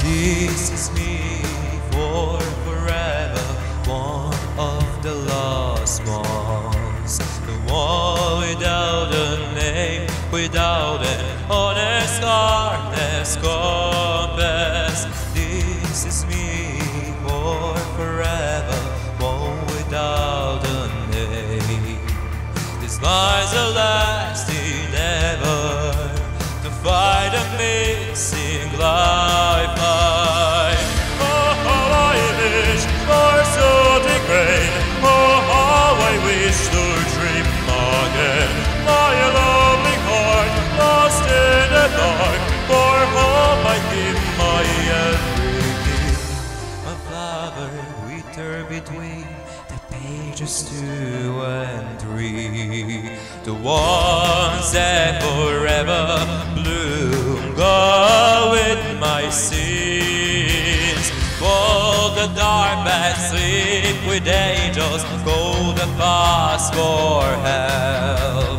This is me for forever, one of the lost ones, the one without a name, without an honest honest compass. This is me for forever, one without a name. These lies are lasting ever, to find a missing lifeline. Oh, how I wish for something great. Oh, how I wish to dream again. My lonely heart lost in the dark, for home I give my everything. A flower wither between the pages 2 and 3, the ones that forever bloom, go with my sins. Walk the dark path, sleep with angels, go the path for hell.